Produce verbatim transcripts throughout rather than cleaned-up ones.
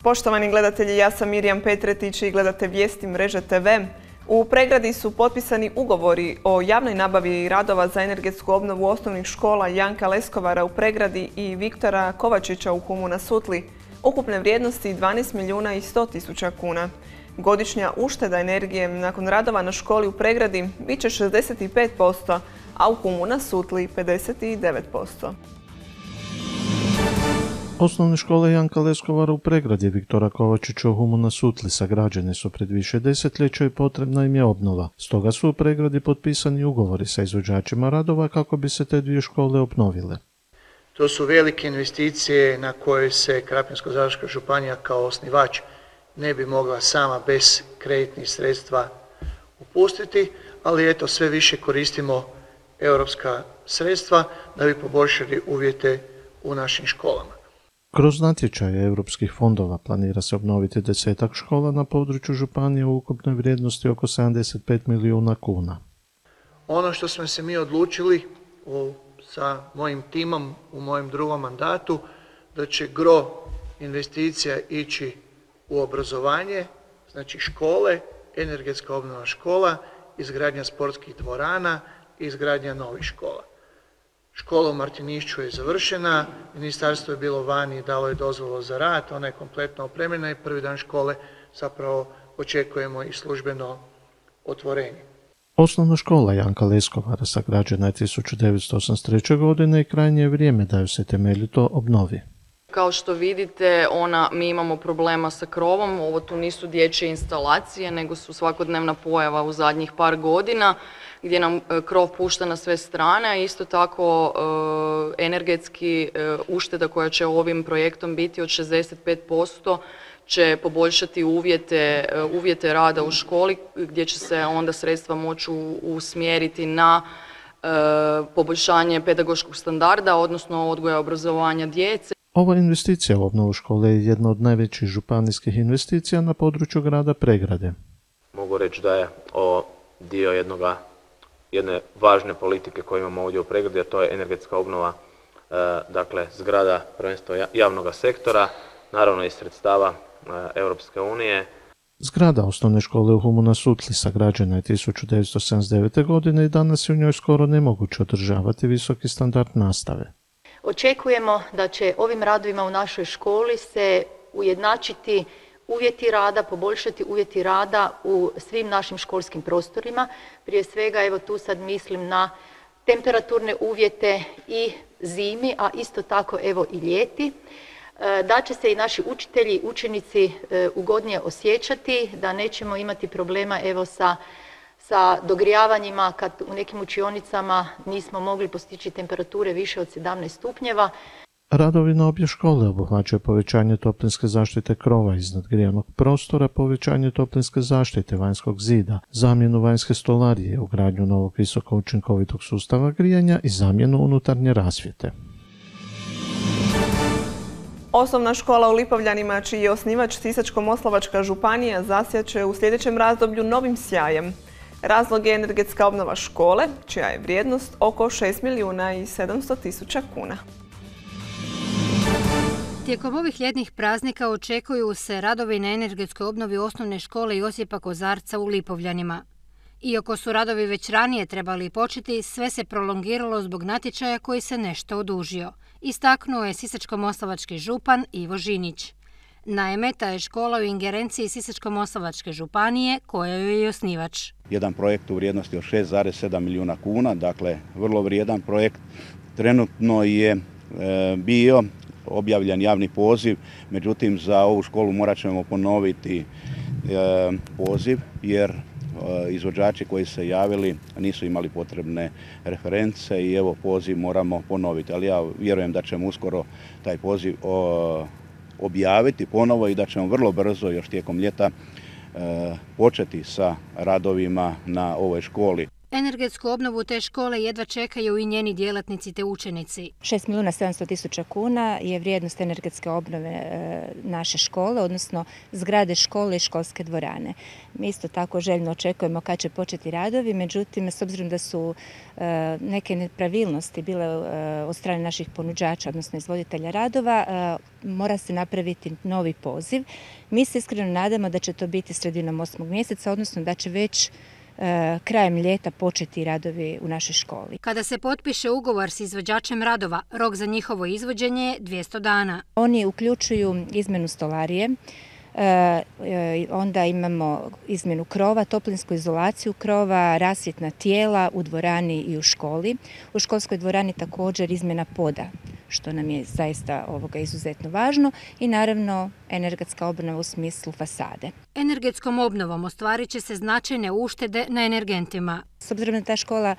Poštovani gledatelji, ja sam Mirjam Petretić i gledate vijesti Mreže te ve. U Pregradi su potpisani ugovori o javnoj nabavi radova za energetsku obnovu osnovnih škola Janka Leskovara u Pregradi i Viktora Kovačića u Humu na Sutli, ukupne vrijednosti dvanaest milijuna i sto tisuća kuna. Godišnja ušteda energije nakon radova na školi u Pregradi bit će šezdeset pet posto, a u Humu na Sutli pedeset devet posto. Osnovne škole Janka Leskovara u Pregradi i Viktora Kovačića u Humu na Sutli sagrađene su pred više desetljeća i potrebna im je obnova. Stoga su u Pregradi potpisani ugovori sa izvođačima radova kako bi se te dvije škole obnovile. To su velike investicije na koje se Krapinsko-zagorska županija kao osnivač ne bi mogla sama bez kreditnih sredstva upustiti, ali eto sve više koristimo europska sredstva da bi poboljšali uvjete u našim školama. Kroz natječaje europskih fondova planira se obnoviti desetak škola na području županije u ukupnoj vrijednosti oko sedamdeset pet milijuna kuna. Ono što smo se mi odlučili u, sa mojim timom u mojem drugom mandatu, da će gro investicija ići u obrazovanje, znači škole, energetska obnova škola, izgradnja sportskih dvorana i izgradnja novih škola. Škola u Martinišću je završena, ministarstvo je bilo vani i dalo je dozvolu za rad, ona je kompletno opremljena i prvi dan škole zapravo očekujemo i službeno otvorenje. Osnovna škola Janka Leskovara sagrađena je tisuću devetsto osamdeset treće. godine i krajnje je vrijeme da ju se temeljito obnovi. Kao što vidite, ona, mi imamo problema sa krovom, ovo tu nisu dječje instalacije, nego su svakodnevna pojava u zadnjih par godina, gdje nam krov pušta na sve strane, a isto tako e, energetski e, ušteda koja će ovim projektom biti od šezdeset pet posto će poboljšati uvjete, uvjete rada u školi, gdje će se onda sredstva moći usmjeriti na e, poboljšanje pedagoškog standarda, odnosno odgoja i obrazovanja djece. Ova investicija u obnovu škole je jedna od najvećih županijskih investicija na području grada Pregrade. Mogu reći da je ovo dio jednoga, jedne važne politike koju imamo ovdje u Pregradi, a to je energetska obnova e, dakle, zgrada prvenstveno javnog sektora, naravno iz sredstava e, Europske unije. Zgrada osnovne škole u Humu na Sutli sagrađena je tisuću devetsto sedamdeset devete. godine i danas je u njoj skoro nemoguće održavati visoki standard nastave. Očekujemo da će ovim radovima u našoj školi se ujednačiti uvjeti rada, poboljšati uvjeti rada u svim našim školskim prostorima. Prije svega, evo tu sad mislim na temperaturne uvjete i zimi, a isto tako evo i ljeti. Da će se i naši učitelji i učenici ugodnije osjećati, da nećemo imati problema evo sa sa dogrijavanjima kad u nekim učionicama nismo mogli postići temperature više od sedamnaest stupnjeva. Radovi na obje škole obuhvaćaju povećanje toplinske zaštite krova iznad grijanog prostora, povećanje toplinske zaštite vanjskog zida, zamjenu vanjske stolarije, ugradnju novog visoko učinkovitog sustava grijanja i zamjenu unutarnje rasvjete. Osnovna škola u Lipovljanima, čiji je osnivač Sisačko-moslavačka županija, zasjaće u sljedećem razdoblju novim sjajem. Razlog je energetska obnova škole, čija je vrijednost oko šest milijuna i sedamsto tisuća kuna. Tijekom ovih ljetnih praznika očekuju se radovi na energetskoj obnovi osnovne škole Josipa Kozarca u Lipovljanima. Iako su radovi već ranije trebali početi, sve se prolongiralo zbog natječaja koji se nešto odužio. Istaknuo je sisačko-moslavački župan Ivo Žinić. Naime, ta je škola u ingerenciji Sisačko-moslavačke županije, koja joj je osnivač. Jedan projekt u vrijednosti od šest zarez sedam milijuna kuna, dakle vrlo vrijedan projekt. Trenutno je e, bio objavljen javni poziv, međutim za ovu školu morat ćemo ponoviti e, poziv jer e, izvođači koji se javili nisu imali potrebne reference i evo poziv moramo ponoviti. Ali ja vjerujem da ćemo uskoro taj poziv o, objaviti ponovo i da ćemo vrlo brzo još tijekom ljeta e, početi sa radovima na ovoj školi. Energetsku obnovu te škole jedva čekaju i njeni djelatnici te učenici. šest milijuna sedamsto tisuća kuna je vrijednost energetske obnove naše škole, odnosno zgrade škole i školske dvorane. Mi isto tako željno očekujemo kad će početi radovi, međutim, s obzirom da su neke nepravilnosti bile od strane naših ponuđača, odnosno izvoditelja radova, mora se napraviti novi poziv. Mi se iskreno nadamo da će to biti sredinom osmog mjeseca, odnosno da će već krajem ljeta početi radovi u našoj školi. Kada se potpiše ugovor s izvođačem radova, rok za njihovo izvođenje je dvjesto dana. Oni uključuju izmjenu stolarije, E, onda imamo izmjenu krova, toplinsku izolaciju krova, rasvjetna tijela u dvorani i u školi. U školskoj dvorani također izmjena poda, što nam je zaista ovoga izuzetno važno, i naravno energetska obnova u smislu fasade. Energetskom obnovom ostvarit će se značajne uštede na energentima. S obzirom da je ta škola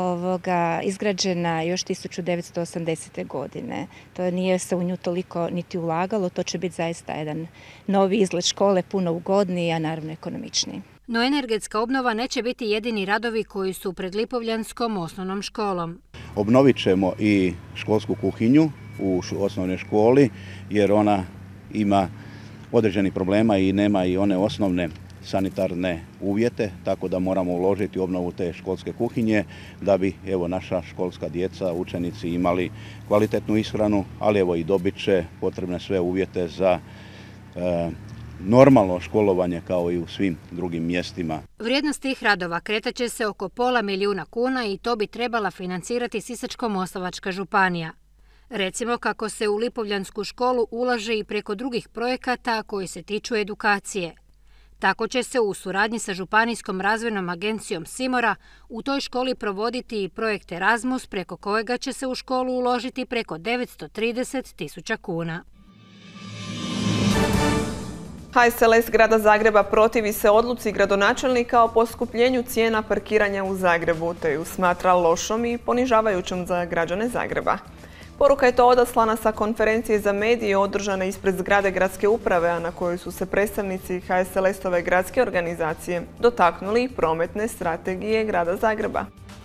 ovoga, izgrađena još tisuću devetsto osamdesete. godine, to nije se u nju toliko niti ulagalo, to će biti zaista jedan novi izgled škole, puno ugodniji, a naravno ekonomičniji. No energetska obnova neće biti jedini radovi koji su pred Lipovljanskom osnovnom školom. Obnovit ćemo i školsku kuhinju u osnovnoj školi, jer ona ima određenih problema i nema i one osnovne sanitarne uvjete, tako da moramo uložiti u obnovu te školske kuhinje da bi evo naša školska djeca, učenici imali kvalitetnu ishranu, ali evo i dobit će potrebne sve uvjete za e, normalno školovanje kao i u svim drugim mjestima. Vrijednost tih radova kretaće se oko pola milijuna kuna i to bi trebala financirati Sisačko-moslavačka županija. Recimo kako se u Lipovljansku školu ulaže i preko drugih projekata koji se tiču edukacije. Tako će se u suradnji sa Županijskom razvojnom agencijom Simora u toj školi provoditi i projekt Erasmus, preko kojega će se u školu uložiti preko devetsto trideset tisuća kuna. H S L S Grada Zagreba protivi se odluci gradonačelnika o poskupljenju cijena parkiranja u Zagrebu, te ju smatra lošom i ponižavajućom za građane Zagreba. Poruka je to odaslana sa konferencije za medije održane ispred zgrade gradske uprave, a na kojoj su se predstavnici H S L S-ove gradske organizacije dotaknuli prometne strategije Grada Zagreba.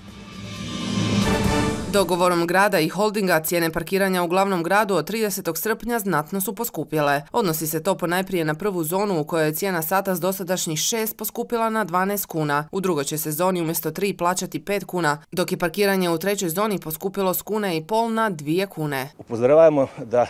Dogovorom grada i holdinga cijene parkiranja u glavnom gradu od tridesetog srpnja znatno su poskupjele. Odnosi se to ponajprije na prvu zonu u kojoj je cijena sata s dosadašnjih šest poskupila na dvanaest kuna. U drugoj će se zoni umjesto tri plaćati pet kuna, dok je parkiranje u trećoj zoni poskupilo s kune i pol na dvije kune. Upozoravamo da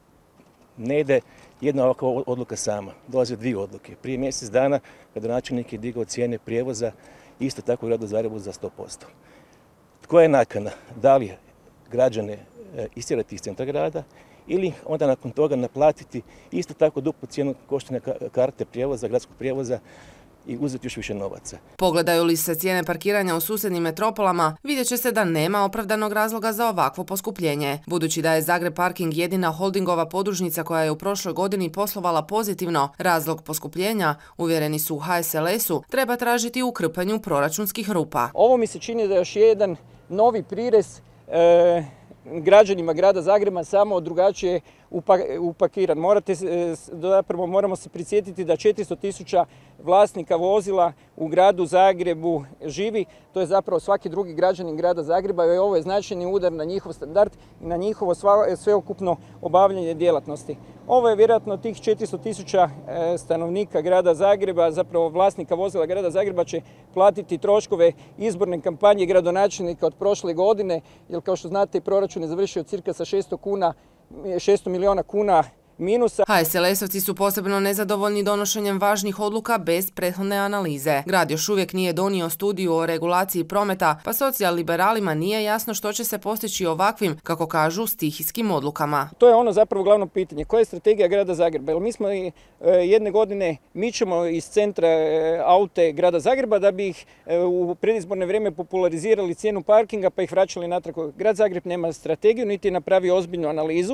ne ide jedna ovakva odluka sama. Dolaze dvije odluke. Prije mjesec dana gradonačelnik je digao cijene prijevoza isto tako u gradu Zagrebu za sto posto. Koja je nakana? Da li građane istjerati iz centra grada ili onda nakon toga naplatiti isto tako duplu cijenu koštanja karte prijevoza, gradskog prijevoza i uzeti još više novaca. Pogledaju li se cijene parkiranja u susjednim metropolama, vidjet će se da nema opravdanog razloga za ovakvo poskupljenje. Budući da je Zagreb Parking jedina holdingova podružnica koja je u prošloj godini poslovala pozitivno, razlog poskupljenja, uvjereni su u H S L S-u, treba tražiti u krpanju proračunskih rupa. Ovo mi se čini da je još jedan novi prirez e, građanima grada Zagreba, samo drugačije upakiran. Morate, zapravo moramo se prisjetiti da četiristo tisuća vlasnika vozila u gradu Zagrebu živi. To je zapravo svaki drugi građanin grada Zagreba i ovo je značajni udar na njihov standard i na njihovo sveukupno obavljanje djelatnosti. Ovo je vjerojatno tih četiristo tisuća stanovnika grada Zagreba, zapravo vlasnika vozila grada Zagreba će platiti troškove izborne kampanje gradonačelnika od prošle godine, jer kao što znate proračun je završio cirka sa šesto kuna, šesto milijuna kuna minusa. H S L S-ovci su posebno nezadovoljni donošenjem važnih odluka bez prethodne analize. Grad još uvijek nije donio studiju o regulaciji prometa, pa socijal-liberalima nije jasno što će se postići ovakvim, kako kažu, stihijskim odlukama. To je ono zapravo glavno pitanje. Koja je strategija grada Zagreba? Jer mi smo jedne godine mičemo iz centra aute grada Zagreba da bi ih u predizborne vrijeme popularizirali cijenu parkinga pa ih vraćali natrag. Grad Zagreb nema strategiju niti je napravio ozbiljnu analizu.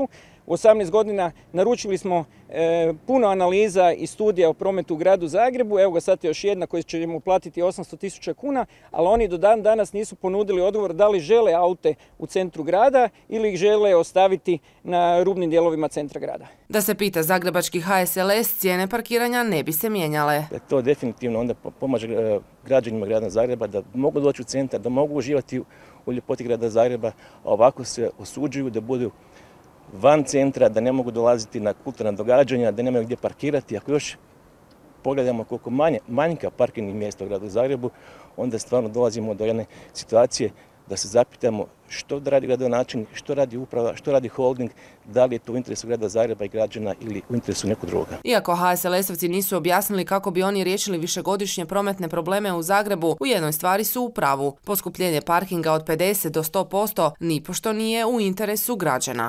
u osamnaest godina naručili smo e, puno analiza i studija o prometu u gradu Zagrebu. Evo ga sad još jedna koju ćemo platiti osamsto tisuća kuna, ali oni do dan danas nisu ponudili odgovor da li žele aute u centru grada ili ih žele ostaviti na rubnim dijelovima centra grada. Da se pita zagrebački H S L S, cijene parkiranja ne bi se mijenjale. To definitivno onda pomaže građanima grada Zagreba da mogu doći u centar, da mogu uživati u ljepoti grada Zagreba, a ovako se osuđuju da budu van centra, da ne mogu dolaziti na kulturna događanja, da nemaju gdje parkirati. Ako još pogledamo koliko manje, manjka parkirnih mjesta u gradu Zagrebu, onda stvarno dolazimo do jedne situacije da se zapitamo što radi gradonačelnik, što radi uprava, što radi holding, da li je to u interesu grada Zagreba i građana ili u interesu nekog drugoga. Iako H S L S-ovci nisu objasnili kako bi oni riješili višegodišnje prometne probleme u Zagrebu, u jednoj stvari su u pravu. Poskupljenje parkinga od pedeset do sto posto nipošto nije u interesu građana.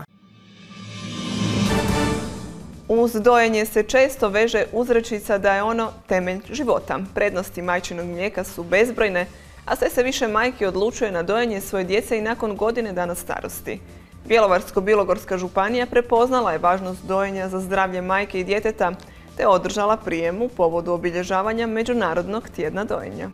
Uz dojenje se često veže uzrečica da je ono temelj života. Prednosti majčinog mlijeka su bezbrojne, a sve se više majki odlučuje na dojenje svoje djece i nakon godine dana starosti. Bjelovarsko-bilogorska županija prepoznala je važnost dojenja za zdravlje majke i djeteta, te održala prijem u povodu obilježavanja Međunarodnog tjedna dojenja.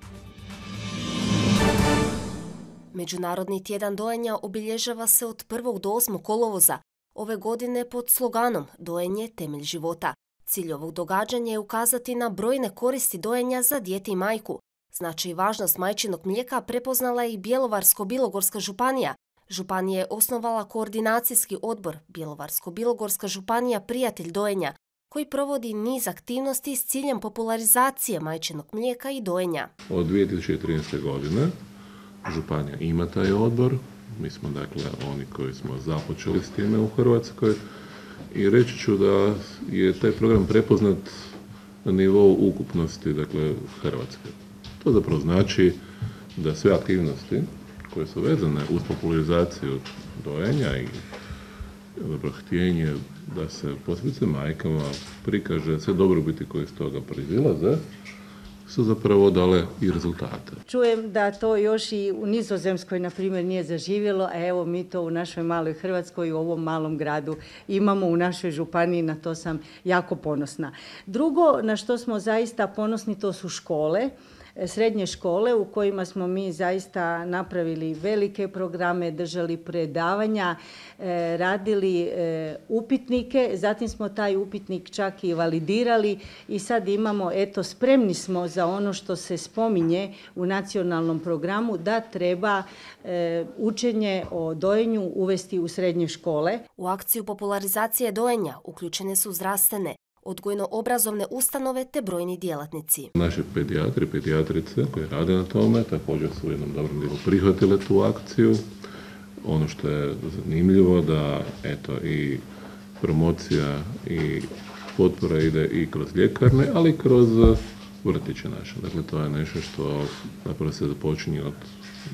Međunarodni tjedan dojenja obilježava se od prvog do osmog kolovoza, ove godine pod sloganom Dojenje temelj života. Cilj ovog događanja je ukazati na brojne koristi dojenja za dijete i majku. Značaj i važnost majčinog mlijeka prepoznala je i Bjelovarsko-bilogorska županija. Županija je osnovala koordinacijski odbor Bjelovarsko-bilogorska županija Prijatelj dojenja, koji provodi niz aktivnosti s ciljem popularizacije majčinog mlijeka i dojenja. Od dvije tisuće trinaeste. godine županija ima taj odbor. Mi smo dakle oni koji smo započeli s time u Hrvatskoj i reći ću da je taj program prepoznat na nivou ukupnosti dakle Hrvatske. To zapravo znači da sve aktivnosti koje su vezane uz popularizaciju dojenja i zapravo htjenje da se posebice majkama prikaže sve dobrobiti koje iz toga proizilaze, su zapravo dale i rezultate. Čujem da to još i u Nizozemskoj, na primjer, nije zaživjelo, a evo mi to u našoj maloj Hrvatskoj, u ovom malom gradu imamo, u našoj županiji, na to sam jako ponosna. Drugo, na što smo zaista ponosni, to su škole, srednje škole u kojima smo mi zaista napravili velike programe, držali predavanja, radili upitnike, zatim smo taj upitnik čak i validirali i sad imamo, eto, spremni smo za ono što se spominje u nacionalnom programu da treba učenje o dojenju uvesti u srednje škole. U akciju popularizacije dojenja uključene su zdravstvene, odgojno-obrazovne ustanove te brojni djelatnici. Naši pedijatri, pedijatrice koji rade na tome također su u jednom dobrom dijelu prihvatile tu akciju. Ono što je zanimljivo da eto i promocija i potpora ide i kroz ljekarne, ali i kroz vrtiće naše. Dakle, to je nešto što napravo se započinje od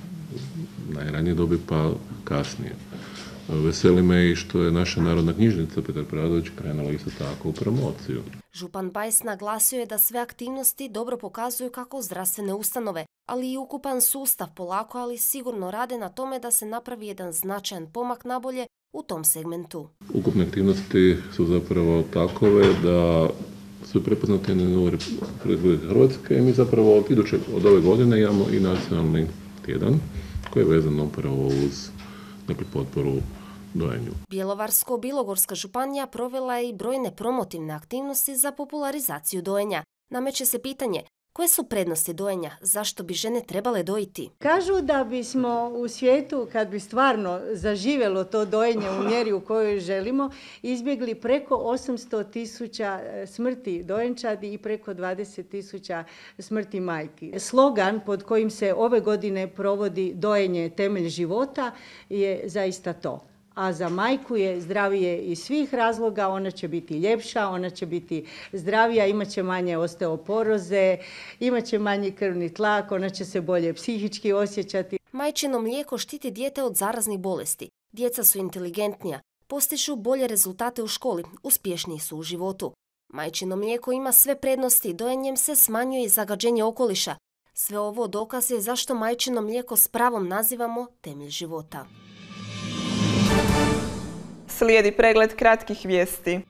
najranije dobi pa kasnije. Veseli me i što je naša narodna knjižnica Petar Pradović krenula isto tako u promociju. Župan Bajs naglasio je da sve aktivnosti dobro pokazuju kako zdravstvene ustanove, ali i ukupan sustav polako, ali sigurno rade na tome da se napravi jedan značajan pomak nabolje u tom segmentu. Ukupne aktivnosti su zapravo takove da su prepoznate na nivou Republike Hrvatske i mi zapravo od iduće, od ove godine imamo i nacionalni tjedan koji je vezan upravo uz dakle, potporu dojenju. Bjelovarsko-bilogorska županija provela je i brojne promotivne aktivnosti za popularizaciju dojenja. Nameće se pitanje, koje su prednosti dojenja, zašto bi žene trebale dojiti? Kažu da bismo u svijetu, kad bi stvarno zaživjelo to dojenje u mjeri u kojoj želimo, izbjegli preko osamsto tisuća smrti dojenčadi i preko dvadeset tisuća smrti majki. Slogan pod kojim se ove godine provodi dojenje temelj života je zaista to. A za majku je zdravije iz svih razloga, ona će biti ljepša, ona će biti zdravija, imat će manje osteoporoze, imat će manji krvni tlak, ona će se bolje psihički osjećati. Majčino mlijeko štiti dijete od zaraznih bolesti. Djeca su inteligentnija, postižu bolje rezultate u školi, uspješniji su u životu. Majčino mlijeko ima sve prednosti, dojenjem se smanjuje i zagađenje okoliša. Sve ovo dokaz je zašto majčino mlijeko s pravom nazivamo temelj života. Slijedi pregled kratkih vijesti.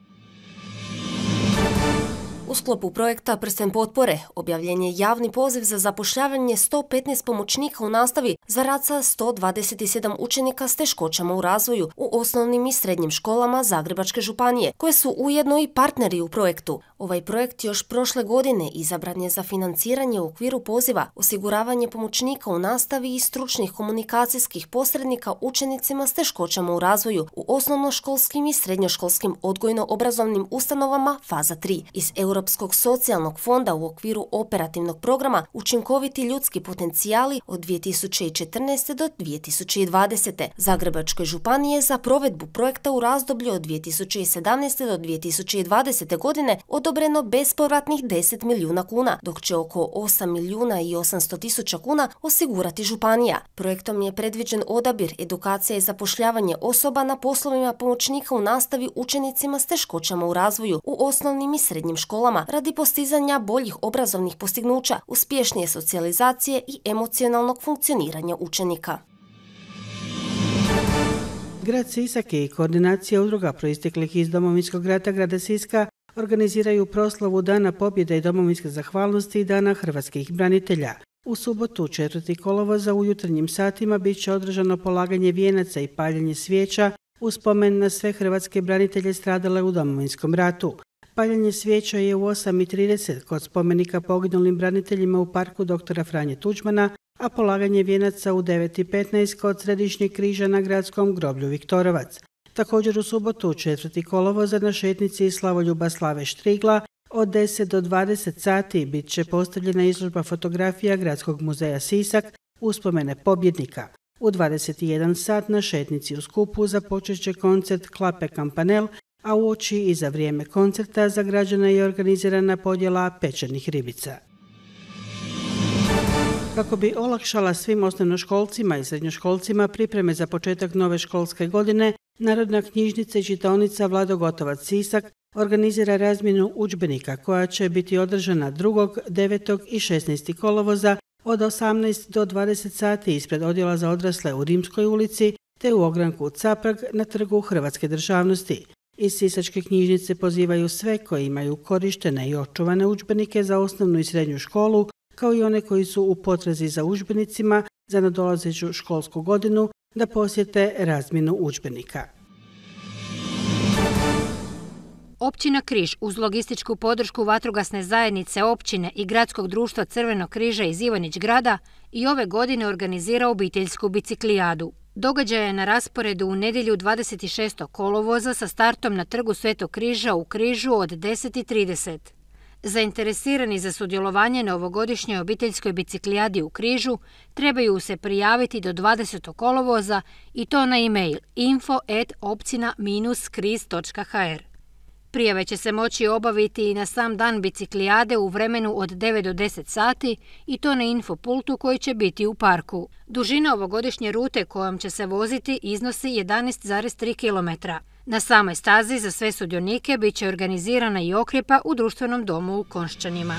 U sklopu projekta Prsten potpore objavljen je javni poziv za zapošljavanje sto petnaest pomoćnika u nastavi za rad sa sto dvadeset sedam učenika s teškoćama u razvoju u osnovnim i srednjim školama Zagrebačke županije, koje su ujedno i partneri u projektu. Ovaj projekt još prošle godine izabran je za financiranje u okviru poziva osiguravanje pomoćnika u nastavi i stručnih komunikacijskih posrednika učenicima s teškoćama u razvoju u osnovnoškolskim i srednjoškolskim odgojno-obrazovnim ustanovama faza tri iz Europskog socijalnog fonda u okviru operativnog programa Učinkoviti ljudski potencijali od dvije tisuće četrnaeste. do dvije tisuće dvadesete. Zagrebačkoj županije za provedbu projekta u razdoblju od dvije tisuće sedamnaeste. do dvije tisuće dvadesete. godine odobreno bespovratnih deset milijuna kuna, dok će oko osam milijuna i osamsto tisuća kuna osigurati županija. Projektom je predviđen odabir, edukacija i zapošljavanje osoba na poslovima pomoćnika u nastavi učenicima s teškoćama u razvoju u osnovnim i srednjim školama radi postizanja boljih obrazovnih postignuća, uspješnije socijalizacije i emocionalnog funkcioniranja učenika. Grad Sisak i koordinacija udruga proisteklih iz Domovinskog rata grada Siska organiziraju proslavu Dana pobjede i domovinske zahvalnosti i Dana hrvatskih branitelja. U subotu četvrtog kolovoza u jutarnjim satima bit će održano polaganje vijenaca i paljenje svijeća u spomen na sve hrvatske branitelje stradale u Domovinskom ratu. Paljenje svijeća je u osam i trideset kod spomenika poginulim braniteljima u parku doktora Franje Tuđmana, a polaganje vijenaca u devet i petnaest kod Središnjeg križa na gradskom groblju Viktorovac. Također u subotu četvrtog kolovoza na šetnici Slavoljuba Slave Štrigla od deset do dvadeset sati bit će postavljena izložba fotografija Gradskog muzeja Sisak uspomene pobjednika. U dvadeset i jedan sat na šetnici u Skupu započet će koncert Klape Kampanel, a uoči i za vrijeme koncerta za građane je organizirana podjela pečenih ribica. Kako bi olakšala svim osnovnoškolcima i srednjoškolcima pripreme za početak nove školske godine, Narodna knjižnica i čitaonica Vlado Gotovac Sisak organizira razmjenu udžbenika koja će biti održana drugog, devetog i šesnaestog kolovoza od osamnaest do dvadeset sati ispred odjela za odrasle u Rimskoj ulici te u ogranku Caprag na trgu Hrvatske državnosti. Iz Sisačke knjižnice pozivaju sve koji imaju korištene i očuvane udžbenike za osnovnu i srednju školu, kao i one koji su u potrazi za udžbenicima za nadolazeću školsku godinu, da posjete razmjenu udžbenika. Općina Križ uz logističku podršku vatrogasne zajednice općine i Gradskog društva Crvenog križa iz Ivanić grada i ove godine organizira obiteljsku biciklijadu. Događaj je na rasporedu u nedjelju dvadeset šestog kolovoza sa startom na trgu Svetog križa u Križu od deset i trideset. Zainteresirani za sudjelovanje na ovogodišnjoj obiteljskoj biciklijadi u Križu trebaju se prijaviti do dvadesetog kolovoza i to na e-mail info at opcina dash kriz dot h r. Prijave će se moći obaviti i na sam dan biciklijade u vremenu od devet do deset sati i to na infopultu koji će biti u parku. Dužina ovogodišnje rute kojom će se voziti iznosi jedanaest zarez tri kilometra. Na samoj stazi za sve sudionike bit će organizirana i okrjepa u društvenom domu u Konšćanima.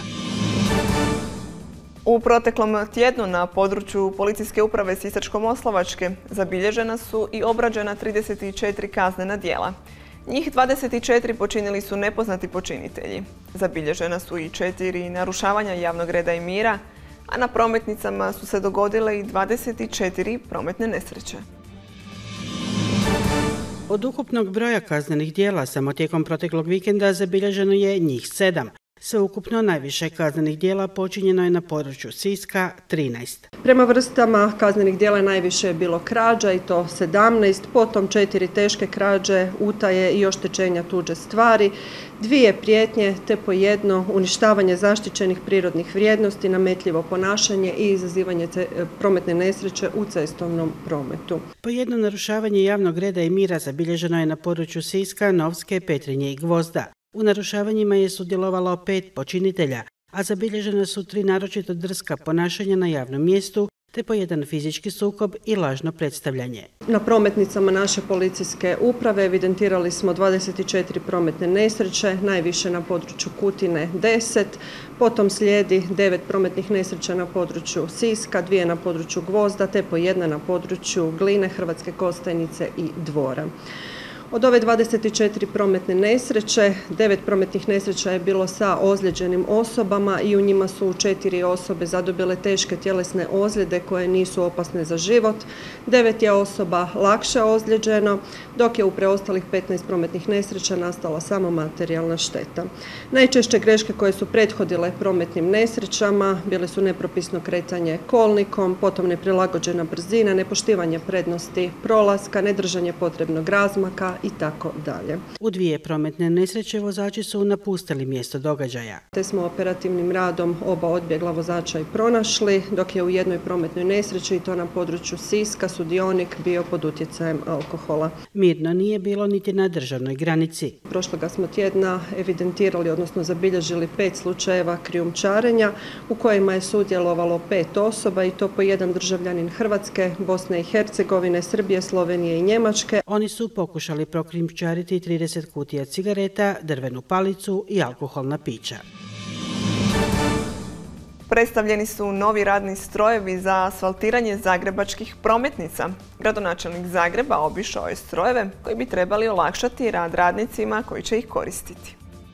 U proteklom tjednu na području Policijske uprave Sisačko-moslavačke zabilježena su i obrađena trideset četiri kaznena djela. Njih dvadeset četiri počinili su nepoznati počinitelji. Zabilježena su i četiri narušavanja javnog reda i mira, a na prometnicama su se dogodile i dvadeset četiri prometne nesreće. Od ukupnog broja kaznenih djela samo tijekom proteklog vikenda zabilježeno je njih sedam. Sveukupno najviše kaznenih djela počinjeno je na području Siska trinaest. Prema vrstama kaznenih djela najviše je bilo krađa i to sedamnaest, potom četiri teške krađe, utaje i oštećenja tuđe stvari, dvije prijetnje te po jedno uništavanje zaštićenih prirodnih vrijednosti, nametljivo ponašanje i izazivanje prometne nesreće u cestovnom prometu. Po jedno narušavanje javnog reda i mira zabilježeno je na području Siska, Novske, Petrinje i Gvozda. U narušavanjima je sudjelovalo pet počinitelja, a zabilježena su tri naročito drska ponašanja na javnom mjestu, te po jedan fizički sukob i lažno predstavljanje. Na prometnicama naše policijske uprave evidentirali smo dvadeset četiri prometne nesreće, najviše na području Kutine deset, potom slijedi devet prometnih nesreća na području Siska, dvije na području Gvozda, te po jedna na području Gline, Hrvatske Kostajnice i Dvora. Od ove dvadeset četiri prometne nesreće, devet prometnih nesreća je bilo sa ozlijeđenim osobama i u njima su četiri osobe zadobile teške tjelesne ozljede koje nisu opasne za život. devet je osoba lakše ozlijeđeno, dok je u preostalih petnaest prometnih nesreća nastala samo materijalna šteta. Najčešće greške koje su prethodile prometnim nesrećama bile su nepropisno kretanje kolnikom, potom neprilagođena brzina, nepoštivanje prednosti prolaska, nedržanje potrebnog razmaka i tako dalje. U dvije prometne nesreće vozači su napustili mjesto događaja. Te smo operativnim radom oba odbjegla vozača i pronašli, dok je u jednoj prometnoj nesreći, i to na području Siska, sudionik bio pod utjecajem alkohola. Mirno nije bilo niti na državnoj granici. Prošloga smo tjedna evidentirali, odnosno zabilježili pet slučajeva krijumčarenja u kojima je sudjelovalo pet osoba i to po jedan državljanin Hrvatske, Bosne i Hercegovine, Srbije, Slovenije i Njemačke. Oni su pokušali prokrijumčariti trideset kutija cigareta, drvenu palicu i alkoholna pića. Predstavljeni su novi radni strojevi za asfaltiranje zagrebačkih prometnica. Gradonačelnik Zagreba obišao je strojeve koji bi trebali olakšati rad radnicima koji će ih koristiti.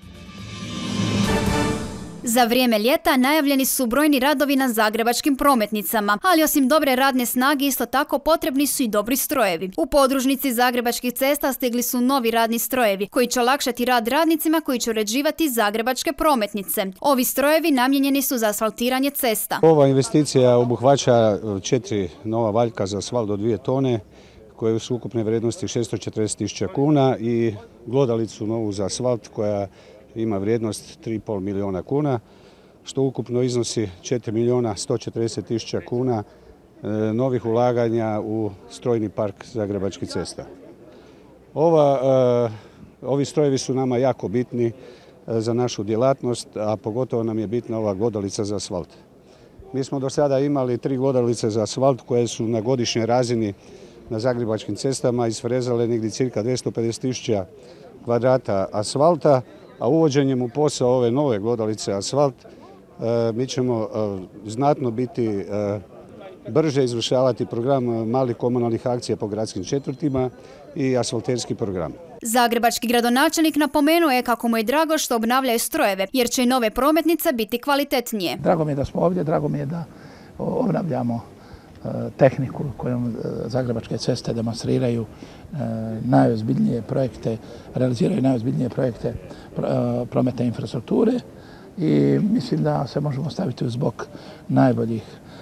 Za vrijeme ljeta najavljeni su brojni radovi na zagrebačkim prometnicama, ali osim dobre radne snage isto tako potrebni su i dobri strojevi. U podružnici Zagrebačkih cesta stigli su novi radni strojevi koji će olakšati rad radnicima koji će uređivati zagrebačke prometnice. Ovi strojevi namijenjeni su za asfaltiranje cesta. Ova investicija obuhvaća četiri nova valjka za asfalt do dvije tone koje su ukupne vrijednosti šesto četrdeset tisuća kuna i glodalicu novu za asfalt koja ima vrijednost tri i pol milijuna kuna, što ukupno iznosi četiri milijuna sto četrdeset tisuća kuna novih ulaganja u strojni park Zagrebačkih cesta. Ova, ovi strojevi su nama jako bitni za našu djelatnost, a pogotovo nam je bitna ova glodalica za asfalt. Mi smo do sada imali tri glodalice za asfalt koje su na godišnjoj razini na zagrebačkim cestama isfrezale negdje cirka dvjesto pedeset tisuća kvadrata asfalta, a uvođenjem u posao ove nove glodalice asfalt mi ćemo znatno biti brže izvršavati program malih komunalnih akcija po gradskim četvrtima i asfalterski program. Zagrebački gradonačelnik napomenuo je kako mu je drago što obnavljaju strojeve, jer će i nove prometnice biti kvalitetnije. Drago mi je da smo ovdje, drago mi je da obnavljamo tehniku kojom Zagrebačke ceste demonstriraju najozbiljnije projekte, realiziraju najozbiljnije projekte prometne infrastrukture i mislim da se možemo staviti uz bok najboljih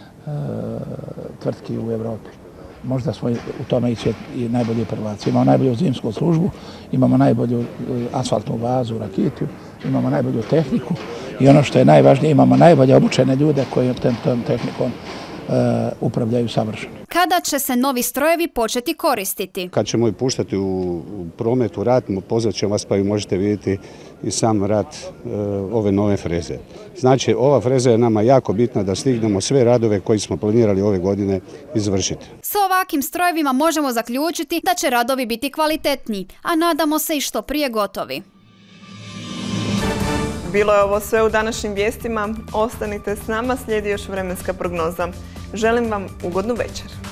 tvrtki u Europi. Možda smo u tome i najbolji prvaci. Imamo najbolju zimsku službu, imamo najbolju asfaltnu bazu u Rakitju, imamo najbolju tehniku i ono što je najvažnije, imamo najbolje obučene ljude koji tom tehnikom upravljaju savršeno. Kada će se novi strojevi početi koristiti? Kad ćemo ih puštati u promet, u rad, pozvat ćemo vas pa i možete vidjeti i sam rad ove nove freze. Znači, ova freza je nama jako bitna da stignemo sve radove koji smo planirali ove godine izvršiti. S ovakvim strojevima možemo zaključiti da će radovi biti kvalitetniji, a nadamo se i što prije gotovi. Bilo je ovo sve u današnjim vijestima. Ostanite s nama, slijedi još vremenska prognoza. Želim vam ugodnu večer.